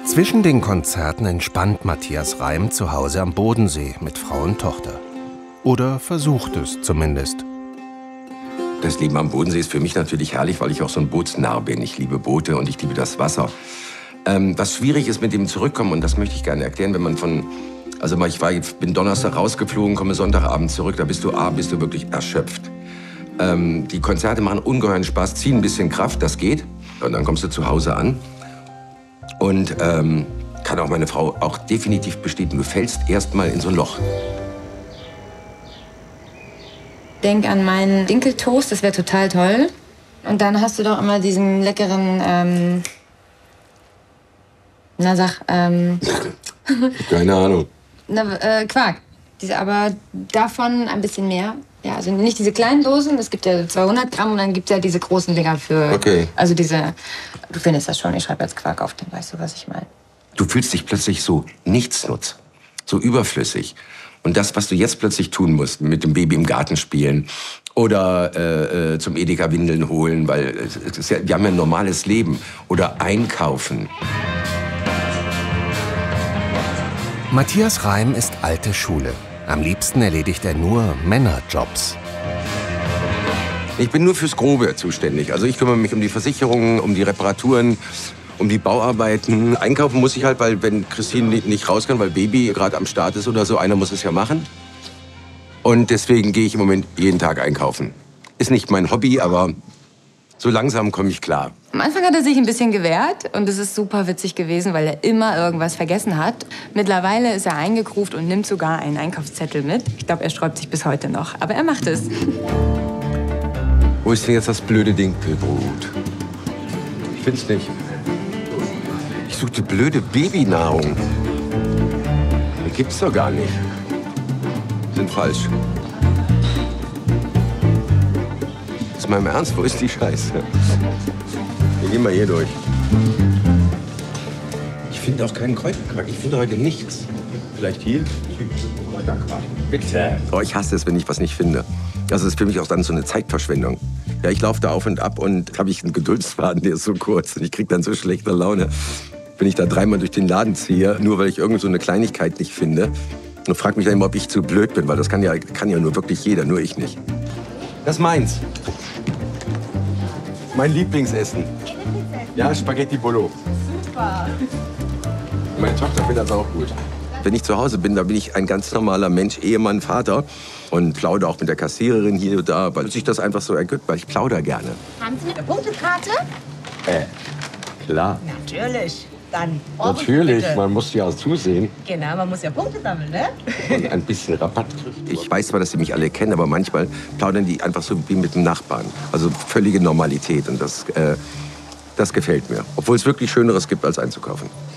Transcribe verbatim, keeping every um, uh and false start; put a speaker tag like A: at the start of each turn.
A: Zwischen den Konzerten entspannt Matthias Reim zu Hause am Bodensee mit Frau und Tochter. Oder versucht es zumindest.
B: Das Leben am Bodensee ist für mich natürlich herrlich, weil ich auch so ein Bootsnarr bin. Ich liebe Boote und ich liebe das Wasser. Ähm, was schwierig ist mit dem Zurückkommen, und das möchte ich gerne erklären, wenn man von... Also ich war, bin Donnerstag rausgeflogen, komme Sonntagabend zurück, da bist du, A, bist du wirklich erschöpft. Ähm, die Konzerte machen ungeheuren Spaß, ziehen ein bisschen Kraft, das geht. Und dann kommst du zu Hause an. Und ähm, kann auch meine Frau auch definitiv bestätigen, du fällst erst mal in so ein Loch.
C: Denk an meinen Dinkeltoast, das wäre total toll. Und dann hast du doch immer diesen leckeren, ähm, na sag, ähm...
B: Keine Ahnung.
C: Na, äh, Quark. Diese, aber davon ein bisschen mehr. Ja, also nicht diese kleinen Dosen, es gibt ja zweihundert Gramm und dann gibt es ja diese großen Dinger für...
B: Okay.
C: Also diese, du findest das schon, ich schreibe jetzt Quark auf, dann weißt du, was ich meine.
B: Du fühlst dich plötzlich so nichtsnutz, so überflüssig. Und das, was du jetzt plötzlich tun musst, mit dem Baby im Garten spielen oder äh, äh, zum Edeka Windeln holen, weil es ist ja, wir haben ja ein normales Leben, oder einkaufen.
A: Matthias Reim ist alte Schule. Am liebsten erledigt er nur Männerjobs.
B: Ich bin nur fürs Grobe zuständig. Also ich kümmere mich um die Versicherungen, um die Reparaturen, um die Bauarbeiten. Einkaufen muss ich halt, weil wenn Christine nicht raus kann, weil Baby gerade am Start ist oder so, einer muss es ja machen. Und deswegen gehe ich im Moment jeden Tag einkaufen. Ist nicht mein Hobby, aber so langsam komme ich klar.
C: Am Anfang hat er sich ein bisschen gewehrt und es ist super witzig gewesen, weil er immer irgendwas vergessen hat. Mittlerweile ist er eingekruft und nimmt sogar einen Einkaufszettel mit. Ich glaube, er sträubt sich bis heute noch, aber er macht es.
B: Wo ist denn jetzt das blöde Dinkelbrot? Ich find's nicht. Ich suche die blöde Babynahrung. Die gibt's doch gar nicht. Sind falsch. Ist mal im Ernst, wo ist die Scheiße? Wir gehen mal hier durch. Ich finde auch keinen Kräuterquark. Ich finde heute nichts. Vielleicht hier? Kräuterquark. Bitte. Oh, ich hasse es, wenn ich was nicht finde. Das ist für mich auch dann so eine Zeitverschwendung. Ja, ich laufe da auf und ab und habe ich einen Geduldsfaden, der ist so kurz. Und ich kriege dann so schlechte Laune, wenn ich da dreimal durch den Laden ziehe, nur weil ich irgend so eine Kleinigkeit nicht finde. Und frage mich dann immer, ob ich zu blöd bin, weil das kann ja, kann ja nur wirklich jeder, nur ich nicht. Das ist meins. Mein Lieblingsessen. Ja, Spaghetti Bolo. Super. Meine Tochter findet das auch gut. Wenn ich zu Hause bin, da bin ich ein ganz normaler Mensch, Ehemann, Vater. Und plaudere auch mit der Kassiererin hier und da, weil sich das einfach so ergibt, weil ich plaudere gerne.
D: Haben Sie eine Punktekarte?
B: Äh, klar.
D: Natürlich. Dann
B: Natürlich,
D: bitte.
B: man muss ja zusehen.
D: Genau, man muss ja Punkte sammeln, ne?
B: Und ein bisschen Rabatt kriegt. Ich weiß zwar, dass sie mich alle kennen, aber manchmal plaudern die einfach so wie mit dem Nachbarn. Also völlige Normalität und das, äh, das gefällt mir. Obwohl es wirklich Schöneres gibt, als einzukaufen.